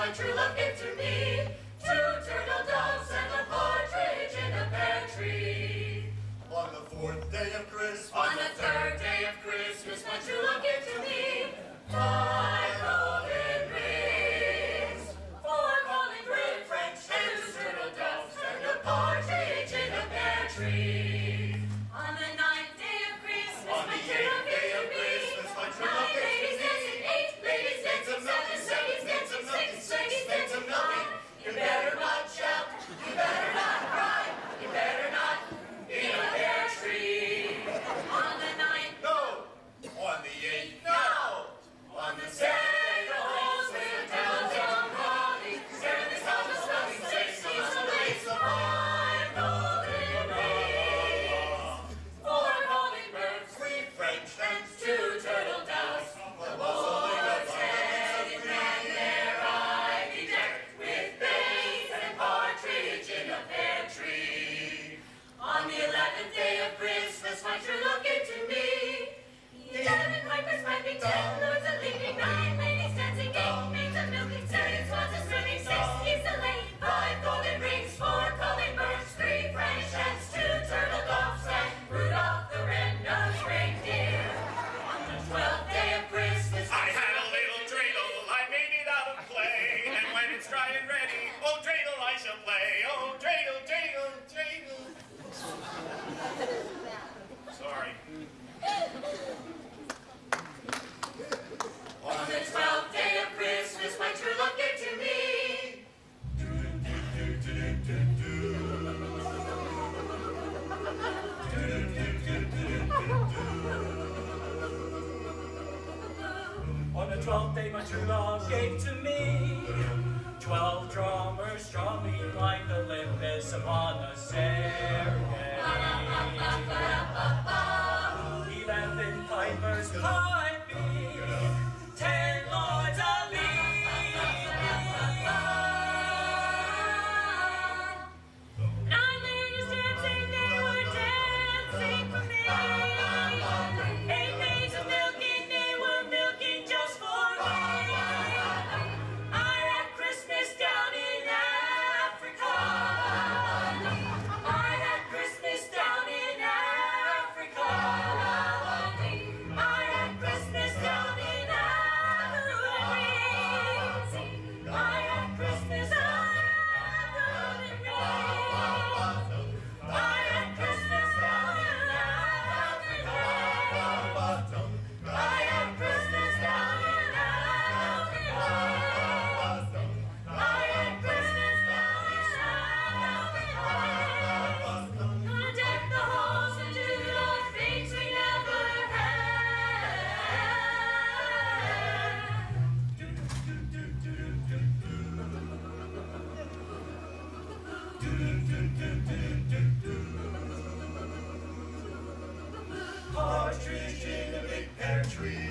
my true love gave to me. 2 turtle doves and a partridge in a pear tree. On the 4th day of Christmas, on the 3rd day of Christmas, my true love gave to me 5 golden rings, 4 calling bird French hens, 2 turtle doves and a partridge in a pear tree. On the 9th day of Christmas, on my the true love 8th gave day to of me Christmas, my true 9 love gave ladies to dancing, me 8 ladies dancing, 7 ladies dancing, 6 ladies dancing, 9. You better not shout, you better not cry, you better not in a pear tree. On the 9th, no. On the 8th, no. On the 7th, the halls will tell them holly. 7 is how the smelling 6 is the lace of 5 golden rings, 4 calling birds, 3 French hens, 2 turtle doves, the bull's head in hand, their ivy decked with bays and partridge in a pear tree. On the 11th day of Christmas, my true love gave to me 11 pipers piping, 10 lords a leaping, 9 ladies dancing, 8 maids a milking, 7 swans a swimming, 6 geese a laying, 5 golden rings, 4 calling birds, 3 French hens, 2 turtle doves, and Rudolph the red-nosed reindeer. On the 12th day of Christmas, I had a little dreidel, I made it out of clay, and when it's dry and ready, oh dreidel I shall play, oh dreidel, dreidel, dreidel. Sorry. on the 12th day of Christmas, my true love gave to me On the 12th day my true love gave to me 12 drummers strongly like Olympus upon a stairway. 11 pipers piping, 10 lords a leaping, 9 ladies dancing, they were dancing for me, 8 maids a milking, they were milking just for me. I had Christmas down in Africa. I had Christmas down in Africa. I had Christmas down in Africa. I had Christmas down in Africa. I had Christmas down in Africa. I had Christmas down in Africa. I had Christmas down in Africa. Gonna deck the halls and do the things we never Partridge in a big pear tree.